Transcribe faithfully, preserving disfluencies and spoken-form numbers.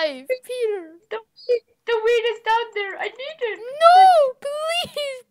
alive, Peter. The, the weed is down there. I need it. No, please,